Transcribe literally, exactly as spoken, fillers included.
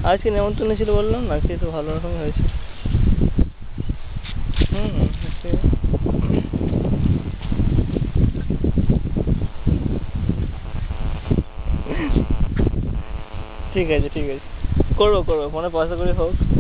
আজকে নেমন্তন্ন ছিল বললাম না, আজকে তো ভালো রকমই হয়েছে। হুম ঠিক আছে ঠিক আছে, করবো করবো, ফোনে পয়সা করে হোক।